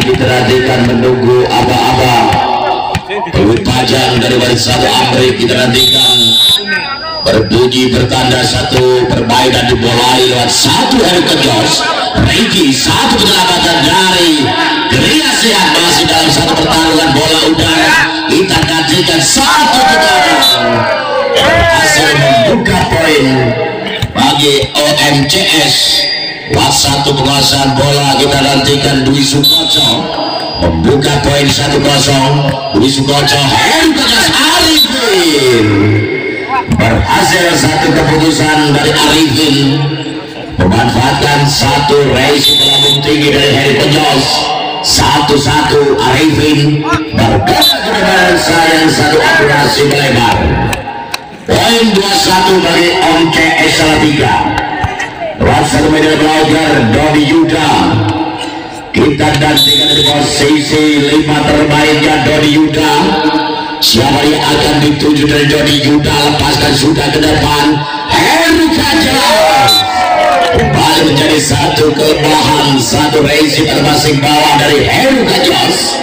diperhatikan menunggu aba-aba. Pajang dari barisan Amri kita nantikan berbunyi bertanda satu permainan dimulai lewat satu Erika Jos. Ricky satu penyelamatan dari Gria Sehat masih dalam satu pertarungan bola udara. Kita nantikan satu tendangan hasil membuka poin bagi OMCS. Lewat satu penguasaan bola kita nantikan Dwi Sukoco membuka poin 1-0. Dwi Sukoco Erika Jos Arifin berhasil satu keputusan dari Arifin memanfaatkan satu race melambung tinggi dari Heri Penjos. 1-1 Arifin bergerak ke depan sayang satu akurasi melebar. Poin 2-1 bagi OMCS Salatiga. Lewat satu media belajar Dodi Yuda. Kita nantikan di posisi 5 terbaiknya Dodi Yuda. Siapa yang akan dituju dari Dodi Yuda? Lepaskan sudah ke depan Erika Jos. Kembali menjadi satu kelemahan, satu resi termasuk bawah dari Erika Jos.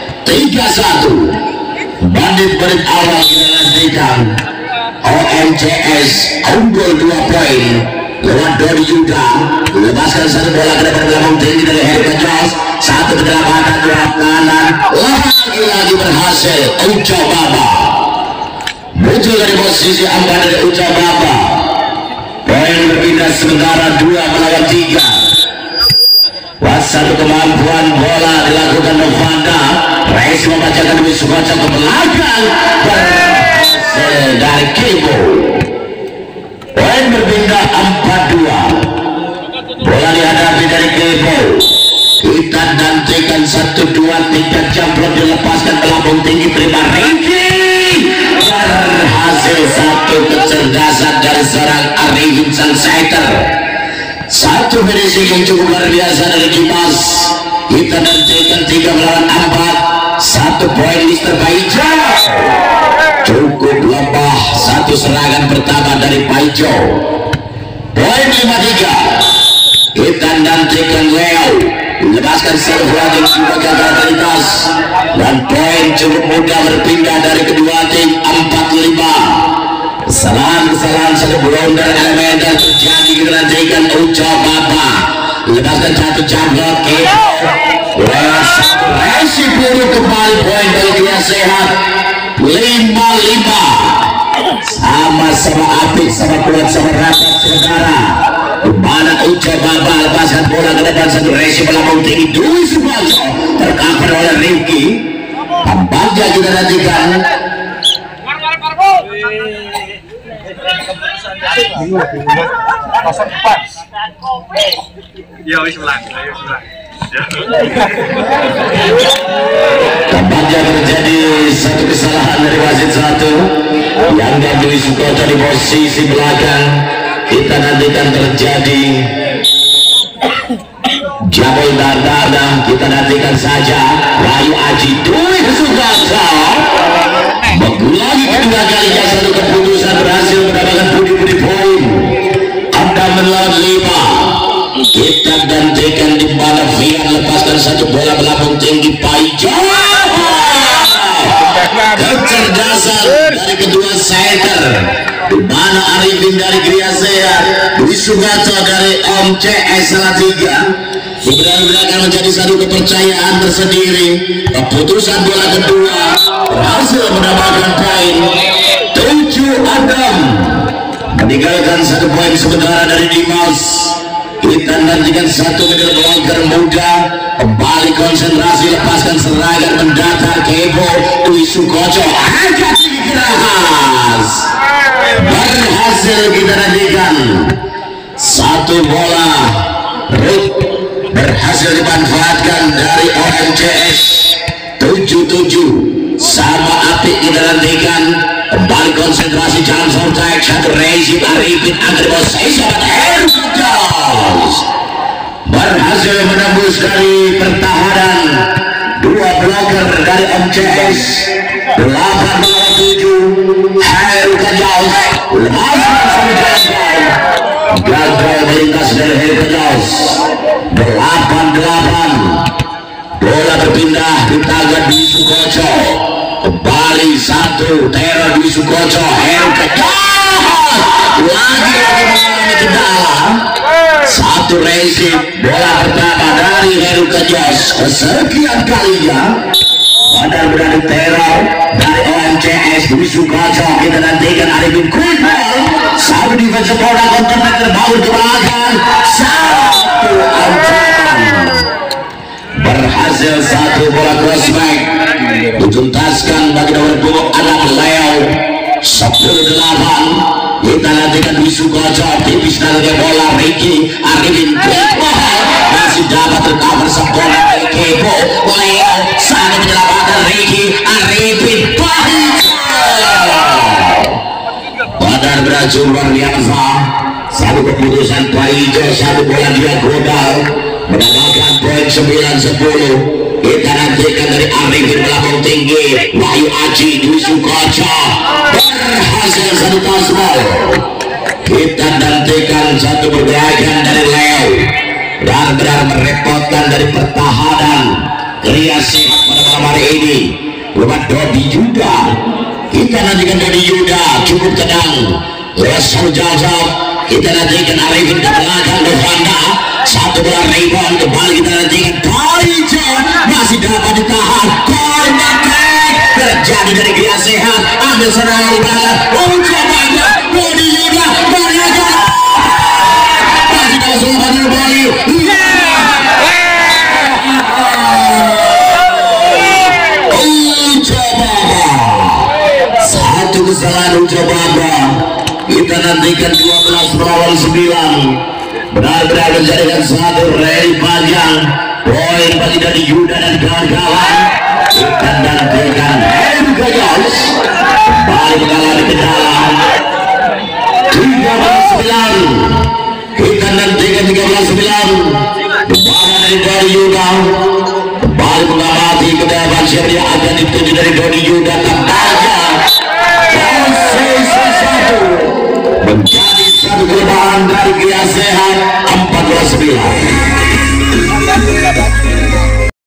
3-1 bandit awal kita nantikan OMCS unggul 2 poin lewat Dodi Yuda. Lepaskan satu bola ke depan belakang tinggi dari Erika Jos. Satu penyelamatan lewat kanan lagi berhasil Uca Baba muncul dari posisi 4 dari Uca Baba. Poin berpindah sementara 2 melawan 3. Satu kemampuan bola dilakukan Novanda. Reis membacakan Dwi Sukoco ke belakang berhasil dari Kebo. Poin berpindah 4-2. Bola dihadapi dari Kebo. Kita nantikan 1-2 3 jamplok dilepaskan ke lambung tinggi terima Ricky. Berhasil satu kecerdasan dari seorang Arifin sang setter. Satu finishing yang cukup luar biasa dari Dimas. Kita nantikan 3 melawan 4. 1 poin Mr. Paijo. Cukup lemah satu serangan pertama dari Paijo. Poin 5-3. Kita nantikan Leo melepaskan serve yang sudah gagal terintas dan poin cukup mudah berpindah dari kedua tim 4-5. Kesalahan satu blunder elemental terjadi kita nantikan Uca Baba melepaskan satu jamblok lewat satu resi buruk kembali poin dari Gria Sehat 5-5. Sama-sama apik, sama kuat, sama rapat saudara. Kembali Uca Baba lepaskan bola ke depan satu resi melambung tinggi Dwi Sukoco tercover oleh Ricky. Tampaknya kita nantikan tampaknya terjadi satu kesalahan dari wasit satu yang Dwi Sukoco di posisi belakang. Kita nantikan terjadi Jabol Dardana. Kita nantikan saja Wahyu Aji Dwi Sukoco mengulangi kedua kalinya satu keputusan berhasil mendapatkan budi-budi poin 6 melawan 5. Kita nantikan di mana Fian lepaskan satu bola melambung tinggi Paijo. Kecerdasan dari kedua setter di mana Arifin dari Gria Sehat, Dwi Sukoco dari OMCS Salatiga. Benar-benar akan menjadi satu kepercayaan tersendiri. Keputusan bola kedua berhasil mendapatkan poin 7-6 meninggalkan 1 poin sementara dari Dimas. Kita nantikan satu middle blocker muda kembali konsentrasi lepaskan serangan mendatar Kebo Dwi Sukoco agak keras berhasil kita nantikan satu bola berhasil dimanfaatkan dari OMCS 7-7 sama apik kita nantikan kembali konsentrasi jangan sampai satu rezim Arifin agar posisi berhasil menembus dari pertahanan 2 blocker dari OMCS 8 melawan 7 Erika Jos gagal melintas dari Erika Jos 8-8. bola berpindah di tangan Dwi Sukoco, kembali satu teror Dwi Sukoco, Heru kejar lagi mengalami kendala, satu racing bola pertama dari Heru Kejos kesekian kalinya. Padahal berani teror dari OMCS Dwi Sukoco, kita nantikan Arifin quick ball, satu defensive bola counter terbangun ke belakang, satu ancaman berhasil, satu bola crossback dituntaskan bagi nomor punggung anak Leo 10-8. Kita nantikan Dwi Sukoco tipis dari bola Ricky Arifin quick ball masih dapat tercover sempurna dari Kepo Leo, sangat menyelamatkan Ricky Arifin Padahal beracun luar biasa, satu keputusan Paijo, satu bola diagonal mendapatkan poin 9-10. Kita nantikan dari Arifin belakang tinggi Wahyu Aji Dwi Sukoco berhasil satu tasbol. Kita nantikan satu pergerakan dari Leo dan benar merepotkan dari pertahanan Ria sehat pada malam hari ini buat Dodi Yuda. Kita nantikan Dodi Yuda cukup tenang, Rasul jauh. Kita nantikan Arifin ke belakang Novanda, satu bola rebound kembali. Kita nantikan Paijo masih dapat ditahan, corner kick terjadi dari Ria sehat, ambil serangan di belakang, coba Dodi Yuda berikan masih dalam serangan kembali. Satu kesalahan coba kita nantikan 12 melawan 9, benar-benar menjadikan satu rally panjang, poin bagi dari Yuda dan kawan-kawan. Kita nantikan Heru Kejos kembali mengalami kendala 13-9. Kita nantikan 13-9 kembali dari Yuda kembali mengamati kedatangan siapa yang akan dituju dari Dodi Yuda. Tampaknya menjadi satu kelemahan dari Ria sehat 14-9.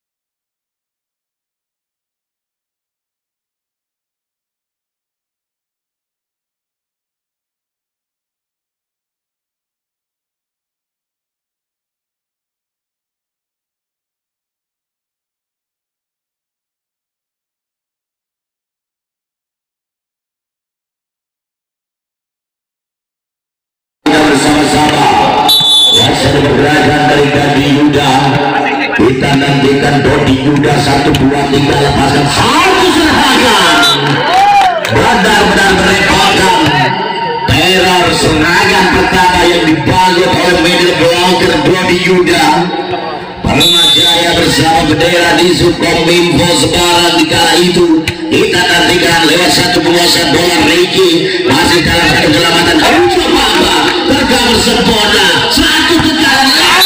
Bersama-sama wajah pergerakan dari Dodi Yuda. Kita nantikan Dodi Yuda 1-2 tinggal lepaskan satu serangan, benar-benar merepotkan. Teror serangan pertama yang dibangun oleh middle blocker Dodi Yuda. Permajaya bersama bendera di Subkominfo sekarang di kala itu. Kita nantikan lewat satu penguasaan bola Ricky masih dalam satu keselamatan. Coba tergambar sempurna, satu tekanan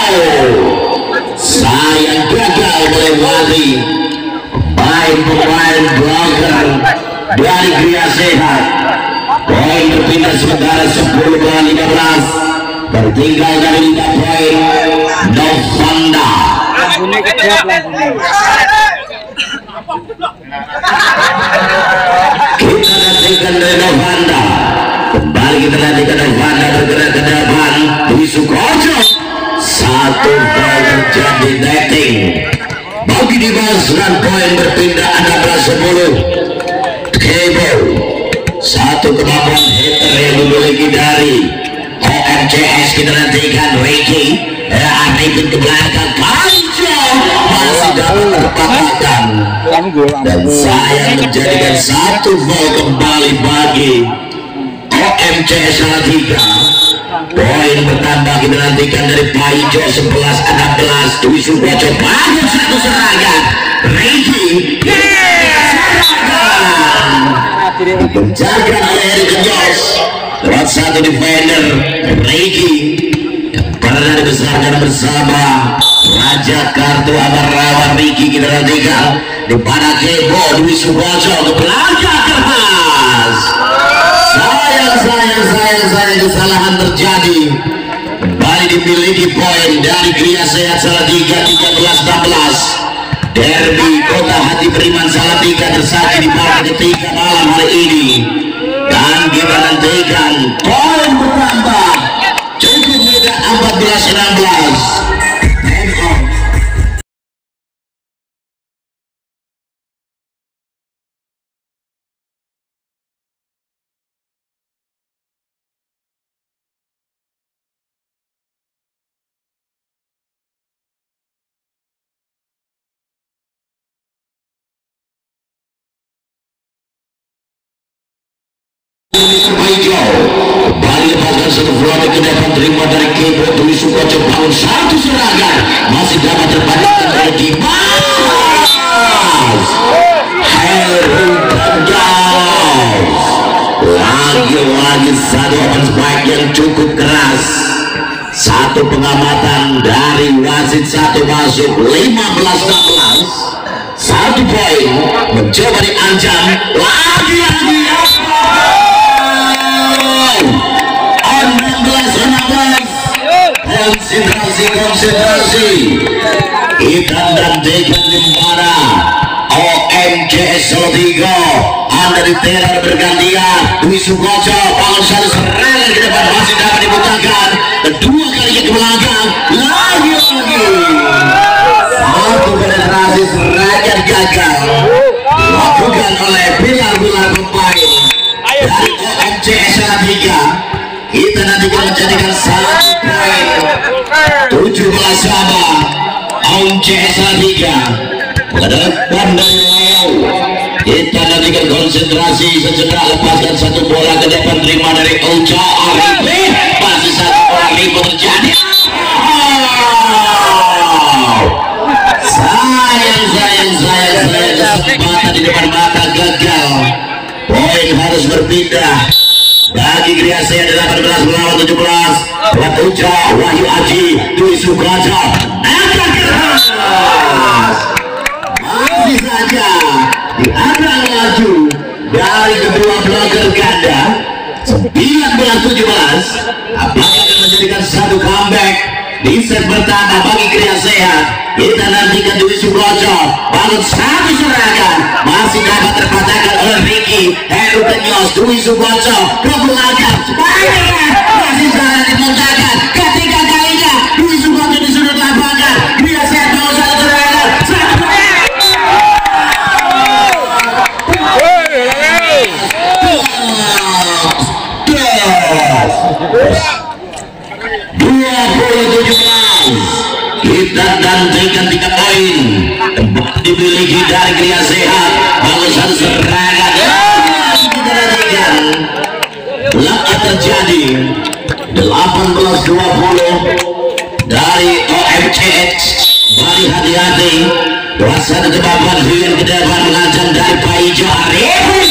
sayang gagal melewati pemain blocker dari Ria sehat. Poin berpindah sementara 10-15, tertinggal dari 5 poin Novanda. Kita nantikan dari Novanda, kembali kita nantikan Novanda bergerak ke depan. Dwi Sukoco satu poin terjadi netting bagi Dimas dan poin berpindah 16-10. Kebo satu kemampuan hitter yang dimiliki dari OMCS. Kita nantikan Ricky Arifin ke belakang, Paijo masih dapat terpatahkan dan saya menjadikan satu gol kembali bagi OMCS Salatiga. Poin bertambah kita nantikan dari Paijo 11-16. Dwi Sukoco bagus satu serangan, Ricky dipenjarkan oleh Heru Kejos lewat satu defender Ricky yang pernah dibesarkan bersama Raja Kartu Amarawa. Ricky kita nantikan di pada Kebo Dwi Sukoco ke belakang keras. Sayang kesalahan terjadi, kembali dimiliki poin dari Ria sehat Salatiga 13-16. derby Kota Hati Beriman Salatiga tersaji di partai ketiga malam hari ini, dan kita nantikan poin bertambah cukup mudah 14-16. Kembali lepaskan satu front ke depan, terima dari keyboard Dwi Sukoco, bangun satu serangan, masih dapat terpandang oleh Dimas Heru Tegas. Lagi-lagi satu open spike yang cukup keras. Satu pengamatan dari wasit satu masuk 15-16. Satu poin mencoba diancam lagi-lagi. Konsentrasi kita nantikan di mana OMCS Salatiga anda di terar bergantian. Dwi Sukoco bangun satu serangan ke depan, masih dapat dibutakan kedua kalinya ke belakang, lagi-lagi satu penetrasi serangan gagal dilakukan oleh pilar-pilar pemain dari OMCS Salatiga. Kita nanti akan menjadikan satu poin 17 sama OMCS Salatiga menghadapkan dari Leo. Kita nantikan konsentrasi sejenak, lepaskan satu bola ke depan, terima dari Ocha Arifin, masih satu bola ribu terjadi. Sayang kesempatan di depan mata gagal. Poin harus berpindah bagi Kriasea 18 melawan 17. Buat Uca Wahyu Aji, Dwi Sukoco akan keras, masih saja diadang laju dari kedua blogger ganda 19-17. Apakah akan menjadikan satu comeback di set pertama bagi Kriasea? Kita nantikan. Dwi Sukoco bangun satu serangan, masih dapat terpatahkan oleh Ricky Heru Tegas. Dwi Sukoco ke belakang, masih salah dipuntakan ketiga kalinya. Dwi Sukoco di sudut lapangan, Kriasea bangun satu serangan, kita gantikan 3 poin tempat dimiliki dari Kriasea. Bangun satu serangan, kita gantikan. Belakang terjadi 18-20 dari OMCS. Bali hati-hati, waspada kebapan Vian ke depan mengancam dari Pak Ijo Arifin.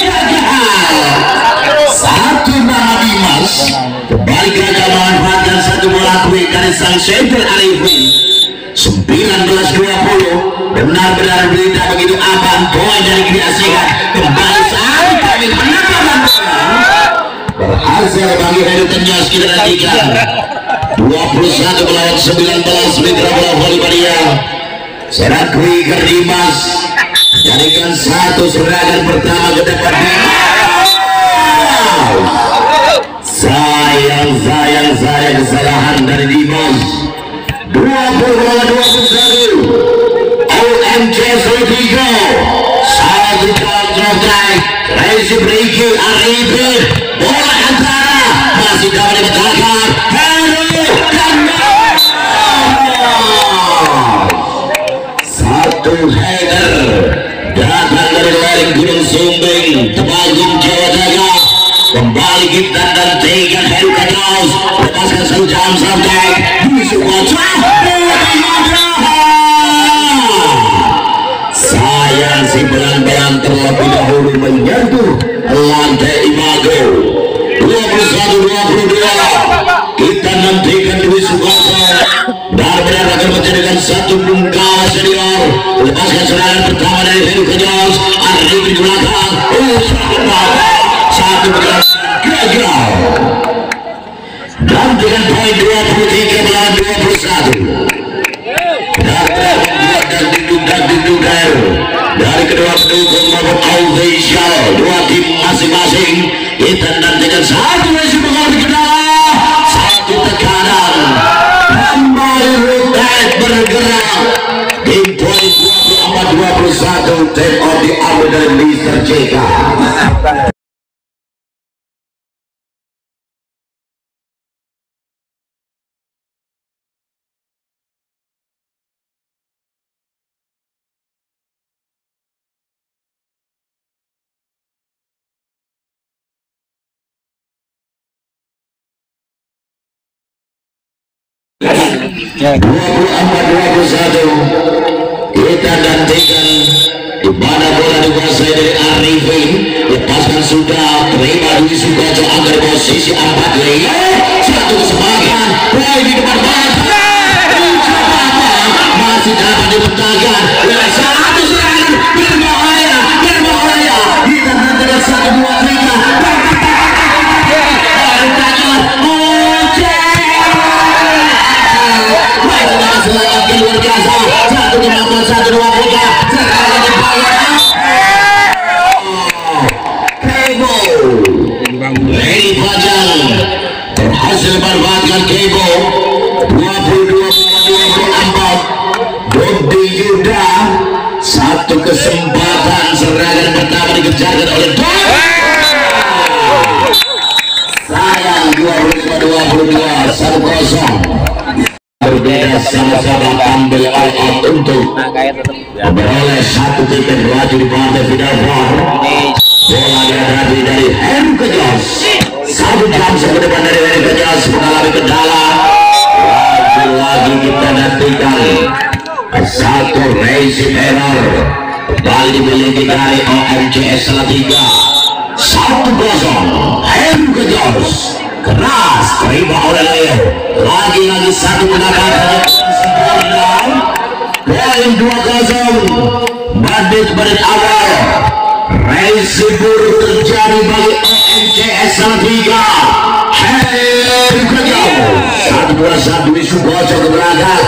Satu nama Dimas kembali gagal memanfaatkan satu bola quick dari sang center Arifin. 19-20 benar-benar berita begitu aman. Poin dari Kriasea kembali saat kami menang berhasil bagi Heru Tegas. Kita nantikan 21 melawan 19 mitra bola voli Maria. Serakui ke Dimas jadikan satu serangan pertama ke depan. Sayang kesalahan dari Dimas. 20-21 OMCS Salatiga. Satu counter Rezi Ricky Arifin, bola antara masih dapat dibetakan Heru Tegas. Satu header datang dari lereng Gunung Sumbing, Temanggung, Jawa Tengah. Kembali kita nantikan Heru Tegas lepaskan satu jam sampai Dwi Sukoco. Sayang si belang-belang terlebih dahulu menyentuh lantai imago. 21-22 kita nantikan Dwi Sukoco benar-benar akan menjadikan satu bungkawa senior. Lepaskan serangan pertama dari Heru Tegas. Arifin di belakang, satu gagal. Dan dengan poin 23-21 dan didung satu, take on diambil dari Mr. JK. Ya. 24-21 kita gantikan di mana bola dikuasai dari Arifin, lepaskan sudah, terima Dwi Sukoco agar posisi 4 layer, satu kesempatan bola di depan mata, masih dapat dibentangkan oleh satu serangan berbahaya kita menang 1-2-3 luar biasa, 1-2-1-2-3 Lady Pajang berhasil memanfaatkan Kebo 22-24 Dodi Yuda, satu kesempatan serangan pertama dikejarkan oleh Dodi, sayang 22-22 1-0 berbeda, sama-sama ambil all out untuk memperoleh satu tiket melaju di partai final bar. Bola dihadapi dari Heru Kejos, 1 jam ke depan dari Heru Kejos mengalami kendala. Lagi-lagi kita nantikan satu racing error kembali dimiliki dari OMCS Salatiga, 1-0 Heru Kejos keras terima oleh Leo, lagi-lagi satu pendapatan poin 2-0 menit awal. Racing buruk terjadi bagi OMCS Salatiga. Heru Kejos 1-2-1 di Sukoco ke belakang,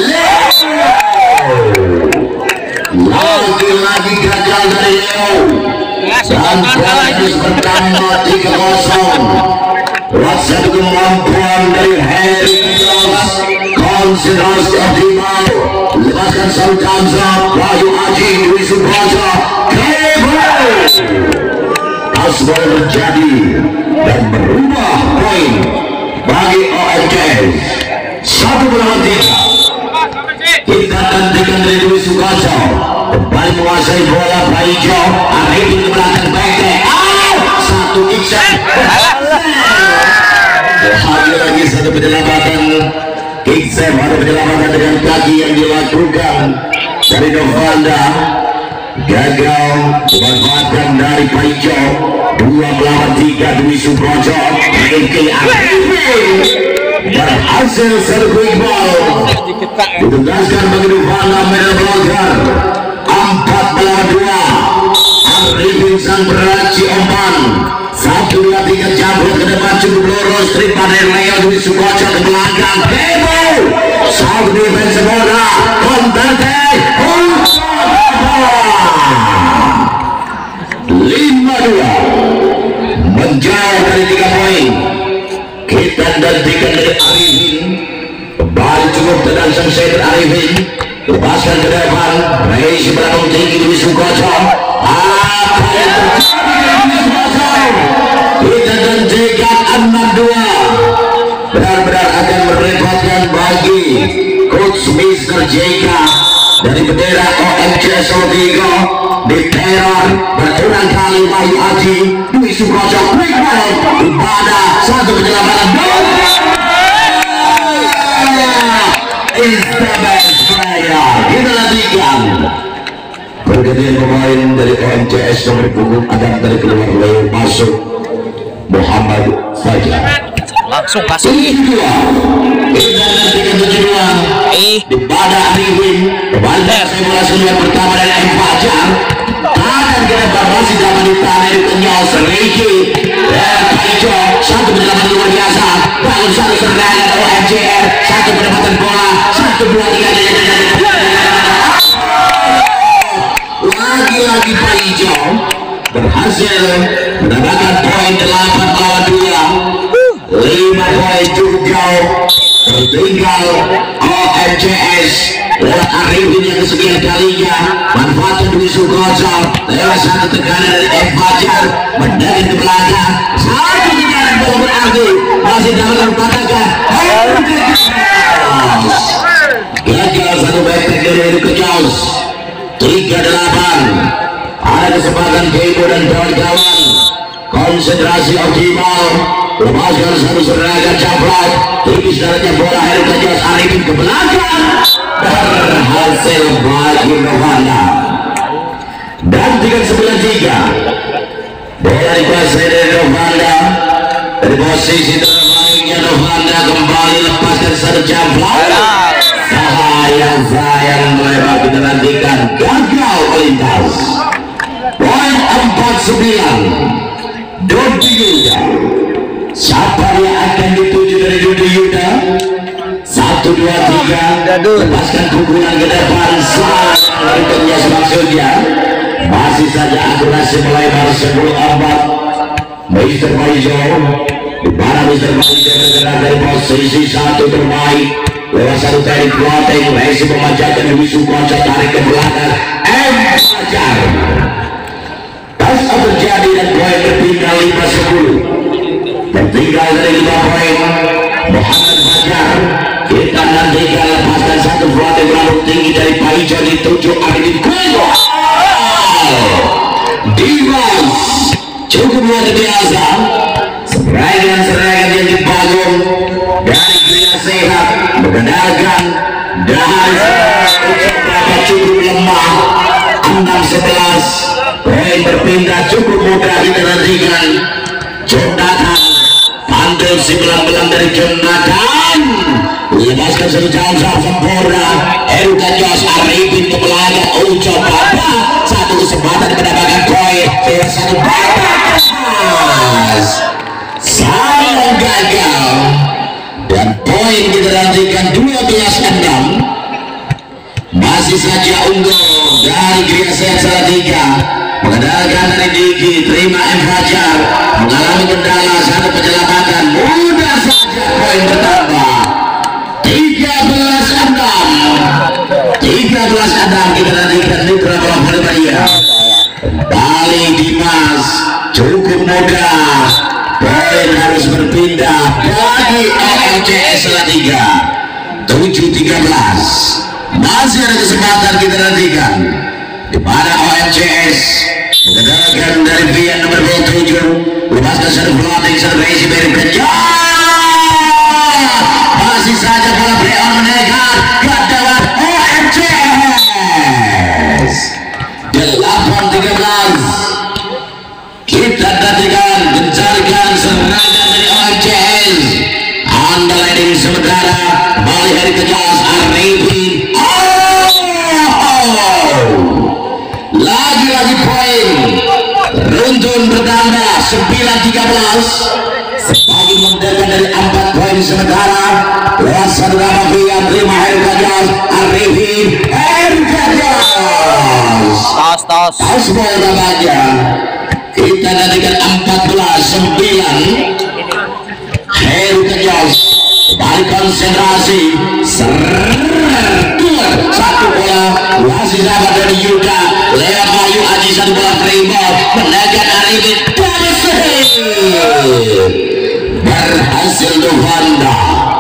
lagi-lagi gagal dari Leo dan poin bertambah 3-0. Satu kemampuan dari Heru Kejos, konsentrasi optimal, lepaskan satu Kamsa, Wahyu Aji, Dwi Sukoco, Asbol terjadi dan berubah poin bagi OMCS 1-3. Kita gantikan dari Dwi Sukoco, kembali menguasai bola Paijo, Arifin ke belakang Beke, satu Iksan, lagi satu penyelamatan. Iksan ada penyelamatan dengan kaki yang dilakukan dari Novanda, gagal dimanfaatkan dari Paijo. 2-3 Dwi Sukoco, Riki Arifin berhasil serbu Iqbal, ditugaskan bagi Novanda medal blocker 4-2. Arifin sang beraci umpan 1-2-3 jambul ke depan, cukup lurus, terima dari Leo, Dwi Sukoco ke belakang, Kebo satu defense bola, counter attack 5-2 menjauh dari 3 poin. Kita gantikan dari Arifin, kembali cukup tenang sang center Arifin, lepaskan ke depan, Reisi berlangsung tinggi Dwi Sukoco. Apa yang terjadi? Kita gantikan 6-2, benar-benar akan merepotkan bagi coach Mr. JK dari bendera OMCS Salatiga. Diteror berulang kali Wahyu Aji, Dwi Sukoco, quick ball, Ibadah, satu penyelamatan, is the best player. Kita lanjutkan pergantian pemain dari OMCS nomor punggung Adam dari keluar Leo, masuk Muhammad Fajar, langsung kasih 7-2. Kita nantikan 7-2 di pada Arifin, kembali bola seluar pertama dari M. Fajar, kanan ke depan masih dapat ditahan dari Kenyos, Riki Paijo, satu penyelamatan luar biasa, bangun satu serangan OMCR, satu pendapatan bola, 1-2-3 lagi-lagi Paijo berhasil mendapatkan poin 8-2, 5 poin cukup jauh, tertinggal OMCS lewat Arifin yang kesekian kalinya, manfaatkan Dwi Sukoco. bocor lewat satu tekanan dari M. Fajar mendarat ke belakang satu tekanan bola berarti masih dalam empatakan gagal satu back dari Heru Kejos 3-8 ada kesempatan Kebo dan kawan-kawan konsentrasi optimal lepaskan satu serangan caplak tipis daratnya bola Heru Kejos Arifin ke belakang berhasil bagi Novanda dan 3-9-3 bola dikuasai dari Novanda dari posisi terbaiknya Novanda kembali lepaskan satu caplak sayang melewat kita nantikan gagal melintas poin 49 Dodi Yuda siapa yang akan dituju dari Dodi Yuda 1, 2, 3 lepaskan pukulan ke depan selanjutnya maksudnya masih saja akurasi melebar 10-4 Mr. Faizo di mana Mr. Faizo bergerak dari posisi satu terbaik lewat satu tarik plotting Messi memanjakan Dwi Sukoco tarik ke belakang Fajar tas terjadi dan poin bertinggal 5-10 bertinggal dari 5 poin Muhammad Fajar kita nantikan lepaskan satu plotting rambut tinggi dari Pak Ijo dituju Arifin Kuego Dimas cukup luar biasa serangan yang dibangun dari Gria Sehat mengandalkan dari cukup lemah 6-11 poin berpindah cukup mudah dinantikan Jonathan pantul si belang-belang dari Jonathan lepaskan satu jauh sempurna Heru Kejos Arifin ke belakang Uco Baba satu kesempatan mendapatkan poin satu babak sayang gagal dan poin kita nantikan 12-6 masih saja unggul dari Gria Sehat Salatiga mengandalkan dari Diki terima M. Fajar mengalami kendala satu penyelamatan mudah saja poin bertambah 13-6 kita nantikan Mitra Bola Voli Maria kembali Dimas cukup mudah poin harus berpindah bagi OMCS Salatiga 7-13 masih ada kesempatan kita nantikan di mana OMCS mengandalkan dari pihak nomor 27 lepaskan satu floating satu raisi dari masih saja bola Breon menekan gawat OMCS 8-13 kita nantikan gencarkan serangan dari OMCS underlining sementara kembali dari Kejos Arifin lagi-lagi poin runtun bertambah 9-13 sebagai mendekat dari 4 poin sementara lewat satu nama pria terima Heru Kejos Arifin Heru Kejos tas bola namanya kita nantikan 14-9 Heru Kejos kembali konsentrasi satu bola masih dapat dari Yuda lewat Bayu Aji satu bola terima menekan Arifin berhasil Novanda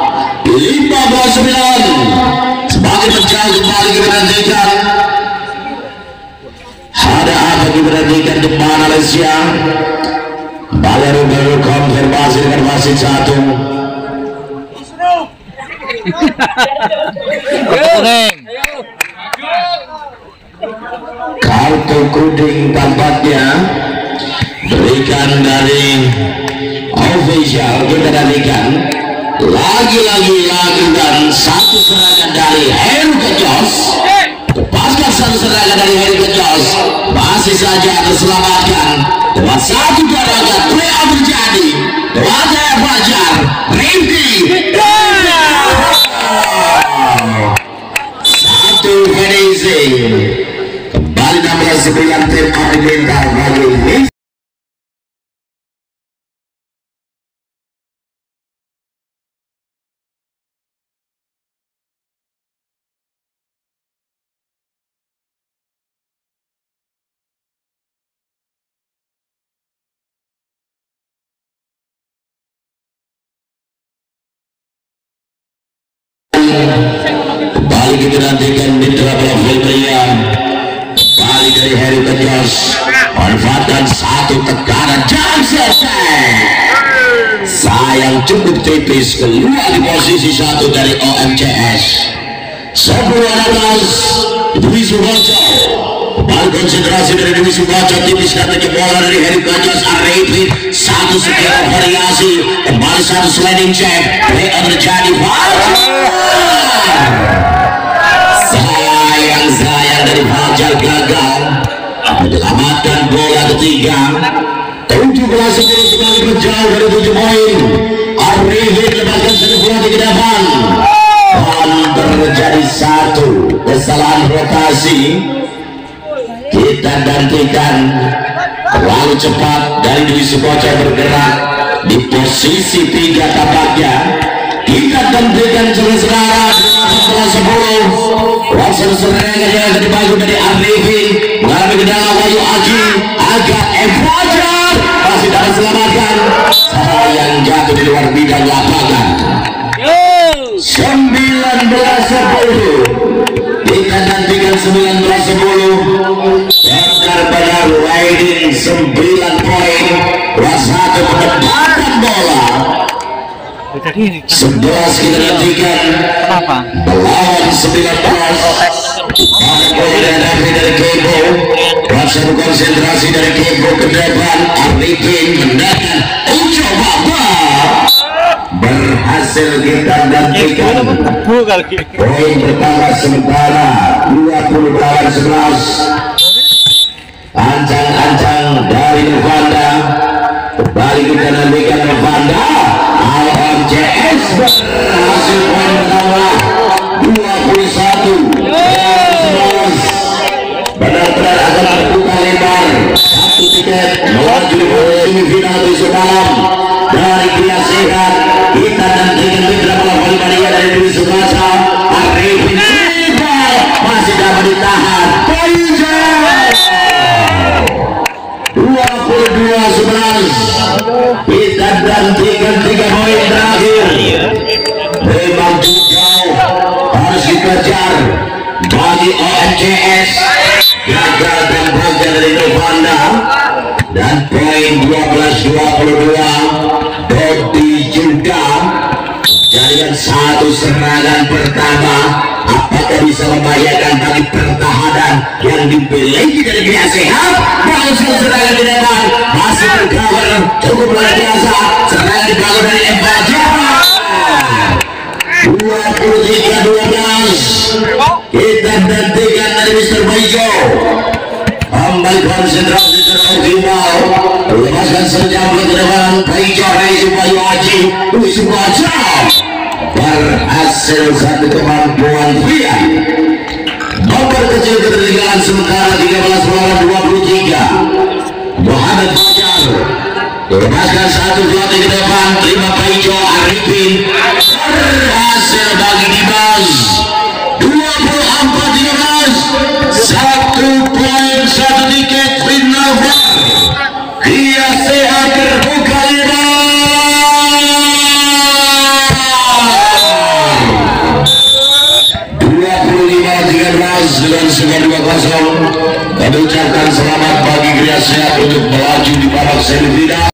15-9 sebagai menjauh kembali kita nantikan ada apa kita nantikan di mana Malaysia baru konfirmasi dengan wasit satu kartu kuning tampaknya berikan dari official kita nantikan lagi-lagi lakukan satu serangan dari Heru Kejos lepaskan satu serangan dari Heru Kejos masih saja terselamatkan lewat satu gerakan play terjadi lewat Fajar Rifki satu finishing kembali 16-9 tim Oriental bagi kembali kita nantikan mitra bola pria, kembali dari Heri Kejos, manfaatkan satu tekanan jam selesai. Sayang cukup tipis, keluar di posisi satu dari OMCS. 10-16 Dwi Suboco, kembali konsentrasi dari Dwi Suboco, tipis katanya bola dari Heri Kejos. Arifin satu sekian variasi, kembali satu sliding check, play on terjadi sayang dari Fajar gagal menyelamatkan bola ketiga. 17-10 kembali berjauh dari 7 poin. Arifin lepaskan satu bola di depan dan terjadi satu kesalahan rotasi. Kita gantikan terlalu cepat dari Dwi Suboco bergerak di posisi 3 tampaknya. Kita gantikan sementara 10. Langsung serangan yang dibagi dari Arifin mengalami kendala. Wahyu Aji agak Fajar masih dapat selamatkan, sayang jatuh di luar bidang lapangan. 19-10 kita nantikan 19-10. Benar-benar riding 9 poin. Wasatu menempatkan bola 11 kita nantikan melawan 19. Dari Kebo, rasa konsentrasi dari Kebo ke depan. Arifin mendakan Ujo Baba berhasil kita gantikan. Poin pertama sementara 20-11. Ancang-ancang dari Novanda, kembali kita nantikan Novanda. OMCS berhasil poin pertama 21. Benar-benar akan terbuka lebar. Satu tiket melaju ke semifinal besok malam dari Pria Sehat. Kita nantikan mitra bola voli Maria dari Dwi Suboco. Arifin masih dapat ditahan. Poin 22-11. Kita gantikan 3 poin terakhir. Memang jauh harus dikejar bagi OMCS. Gagal dan bagian dari Novanda, dan poin 12-22. Dodi juga jadikan satu serangan pertama. Apakah bisa membahayakan bagi pertahanan yang dimiliki dari Pria Sehat? Masuk serangan di depan, masih tercover cukup luar biasa. Serangan dibangun dari Fajar. 23-12. Kita nantikan dari Mr. Baijo. Kembali konsentrasi teroptimal. Lepaskan sejam ke depan. Baijo dari Wahyu Aji. Dwi Suboco berhasil satu kemampuan pria. Nomor kecil ketertinggalan sementara 13-23. Muhammad Fajar lepaskan satu pelatih ke depan. Terima Baijo. Arifin berhasil bagi Dimas. 24-13. 1 poin 1 tiket final. Pria Sehat terbuka lebar. 25-13 dengan skor 2-0. Kami ucapkan selamat bagi Pria Sehat untuk melaju di babak semifinal.